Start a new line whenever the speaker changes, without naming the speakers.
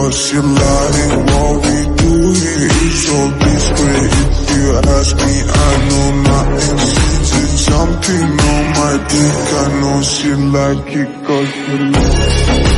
cause she like what we do here is so discreet. If you ask me, I know nothing. She's jumping on my dick, I know she like it cause she like it.